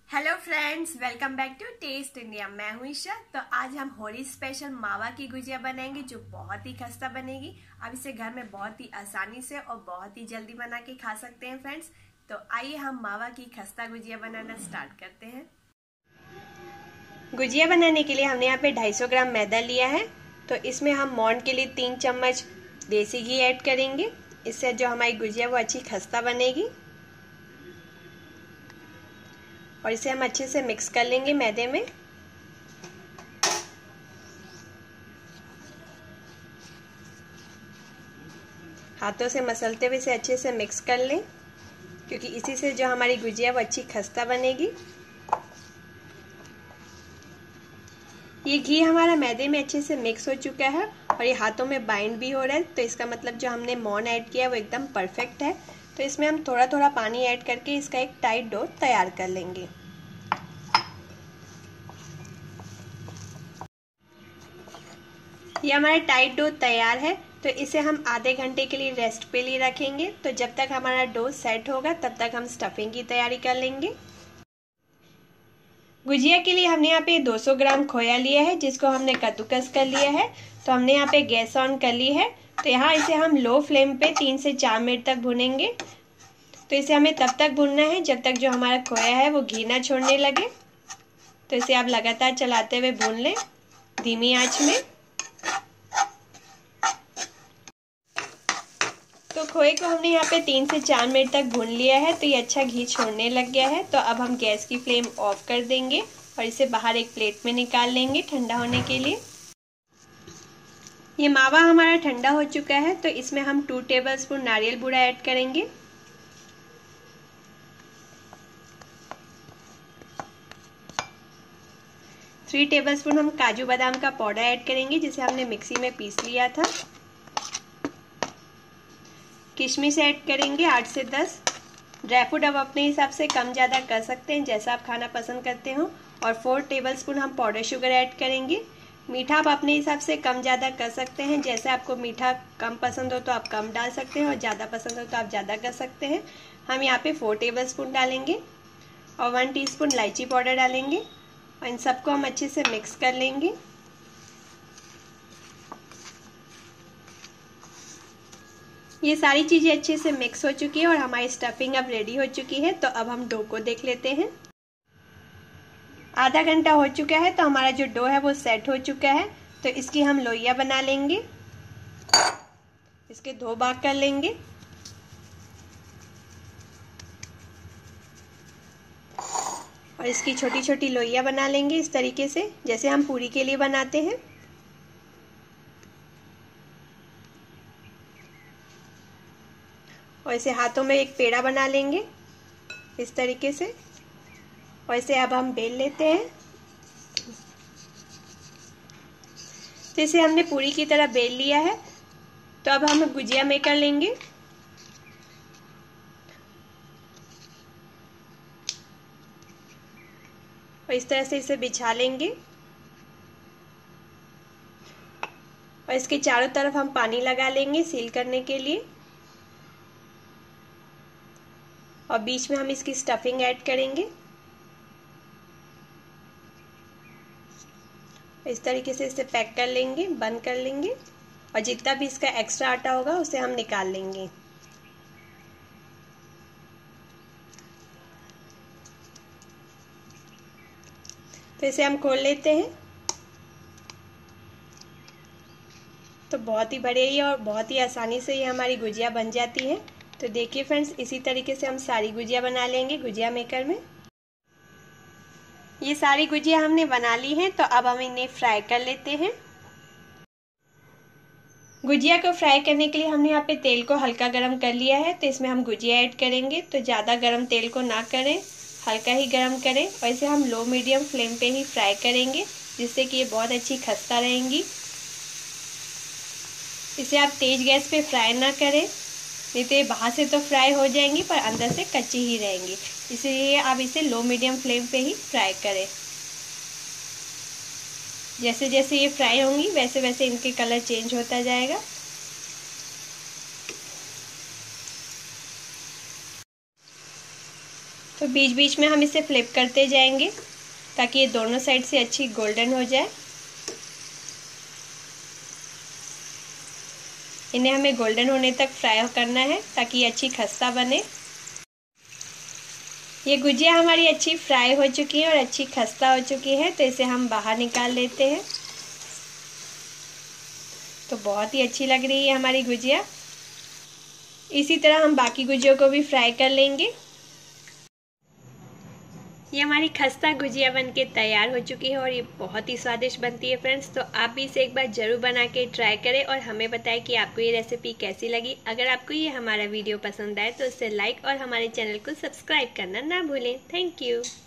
Hello friends, welcome back to test India. मैं हूं ईशा। तो आज हम होली स्पेशल मावा की गुजिया बनाएंगे जो बहुत ही खस्ता बनेगी। आप इसे घर में बहुत ही आसानी से और बहुत ही जल्दी बना के खा सकते हैं फ्रेंड्स। तो आइए हम मावा की खस्ता गुजिया बनाना स्टार्ट करते हैं। गुजिया बनाने के लिए हमने यहाँ पे 250 ग्राम मैदा लिया है। तो इसमें हम मोंड के लिए 3 चम्मच देसी घी ऐड करेंगे। इससे जो हमारी गुजिया वो अच्छी खस्ता बनेगी। और इसे हम अच्छे से मिक्स कर लेंगे मैदे में। हाथों से मसलते हुए इसे अच्छे से मिक्स कर लें, क्योंकि इसी से जो हमारी गुजिया वो अच्छी खस्ता बनेगी। ये घी हमारा मैदे में अच्छे से मिक्स हो चुका है और ये हाथों में बाइंड भी हो रहा है। तो इसका मतलब जो हमने मोंड ऐड किया है वो एकदम परफेक्ट है। तो इसमें हम थोड़ा थोड़ा पानी ऐड करके इसका एक टाइट डो तैयार कर लेंगे। ये हमारा टाइट डो तैयार है। तो इसे हम आधे घंटे के लिए रेस्ट पे लिए रखेंगे। तो जब तक हमारा डो सेट होगा तब तक हम स्टफिंग की तैयारी कर लेंगे। गुजिया के लिए हमने यहाँ पे 200 ग्राम खोया लिया है, जिसको हमने कद्दूकस कर लिया है। तो हमने यहाँ पे गैस ऑन कर ली है। तो यहाँ इसे हम लो फ्लेम पे 3 से 4 मिनट तक भूनेंगे। तो इसे हमें तब तक भूनना है जब तक जो हमारा खोया है वो घी ना छोड़ने लगे। तो इसे आप लगातार चलाते हुए भून लें धीमी आंच में। तो खोए को हमने यहाँ पे 3 से 4 मिनट तक भून लिया है। तो ये अच्छा घी छोड़ने लग गया है। तो अब हम गैस की फ्लेम ऑफ कर देंगे और इसे बाहर एक प्लेट में निकाल लेंगे ठंडा होने के लिए। ये मावा हमारा ठंडा हो चुका है। तो इसमें हम 2 टेबलस्पून नारियल बूरा ऐड करेंगे। थ्री टेबलस्पून हम काजू बादाम का पाउडर ऐड करेंगे, जिसे हमने मिक्सी में पीस लिया था। किशमिश ऐड करेंगे 8 से 10। ड्राई फ्रूट अब अपने हिसाब से कम ज़्यादा कर सकते हैं, जैसा आप खाना पसंद करते हो। और 4 टेबलस्पून हम पाउडर शुगर ऐड करेंगे। मीठा आप अपने हिसाब से कम ज़्यादा कर सकते हैं। जैसे आपको मीठा कम पसंद हो तो आप कम डाल सकते हैं और ज़्यादा पसंद हो तो आप ज़्यादा कर सकते हैं। हम यहाँ पे 4 टेबलस्पून डालेंगे और 1 टीस्पून इलायची पाउडर डालेंगे और इन सबको हम अच्छे से मिक्स कर लेंगे। ये सारी चीज़ें अच्छे से मिक्स हो चुकी है और हमारी स्टफिंग अब रेडी हो चुकी है। तो अब हम डो को देख लेते हैं। आधा घंटा हो चुका है। तो हमारा जो डो है वो सेट हो चुका है। तो इसकी हम लोइयां बना लेंगे। इसके 2 भाग कर लेंगे और इसकी छोटी छोटी लोइयां बना लेंगे इस तरीके से, जैसे हम पूरी के लिए बनाते हैं। और इसे हाथों में एक पेड़ा बना लेंगे इस तरीके से और इसे अब हम बेल लेते हैं। तो इसे हमने पूरी की तरह बेल लिया है। तो अब हम गुजिया मेकर लेंगे और इस तरह से इसे बिछा लेंगे और इसके चारों तरफ हम पानी लगा लेंगे सील करने के लिए। और बीच में हम इसकी स्टफिंग ऐड करेंगे। इस तरीके से इसे पैक कर लेंगे, बंद कर लेंगे और जितना भी इसका एक्स्ट्रा आटा होगा उसे हम निकाल लेंगे। तो इसे हम खोल लेते हैं। तो बहुत ही बढ़िया और बहुत ही आसानी से ये हमारी गुजिया बन जाती है। तो देखिए फ्रेंड्स, इसी तरीके से हम सारी गुजिया बना लेंगे गुजिया मेकर में। ये सारी गुजिया हमने बना ली हैं। तो अब हम इन्हें फ्राई कर लेते हैं। गुजिया को फ्राई करने के लिए हमने यहाँ पे तेल को हल्का गरम कर लिया है। तो इसमें हम गुजिया ऐड करेंगे। तो ज़्यादा गरम तेल को ना करें, हल्का ही गरम करें और इसे हम लो मीडियम फ्लेम पे ही फ्राई करेंगे, जिससे कि ये बहुत अच्छी खस्ता रहेंगी। इसे आप तेज गैस पे फ्राई ना करें, नहीं तो ये बाहर से तो फ्राई हो जाएंगी पर अंदर से कच्ची ही रहेंगी। इसलिए आप इसे लो मीडियम फ्लेम पे ही फ्राई करें। जैसे जैसे ये फ्राई होंगी वैसे वैसे इनके कलर चेंज होता जाएगा। तो बीच बीच में हम इसे फ्लिप करते जाएंगे ताकि ये दोनों साइड से अच्छी गोल्डन हो जाए। इन्हें हमें गोल्डन होने तक फ्राई करना है ताकि ये अच्छी खस्ता बने। ये गुजिया हमारी अच्छी फ्राई हो चुकी है और अच्छी खस्ता हो चुकी है, तो इसे हम बाहर निकाल लेते हैं। तो बहुत ही अच्छी लग रही है हमारी गुजिया। इसी तरह हम बाकी गुजियों को भी फ्राई कर लेंगे। ये हमारी खस्ता गुजिया बनके तैयार हो चुकी है और ये बहुत ही स्वादिष्ट बनती है फ्रेंड्स। तो आप भी इसे एक बार ज़रूर बना के ट्राई करें और हमें बताएं कि आपको ये रेसिपी कैसी लगी। अगर आपको ये हमारा वीडियो पसंद आए तो इसे लाइक और हमारे चैनल को सब्सक्राइब करना ना भूलें। Thank you.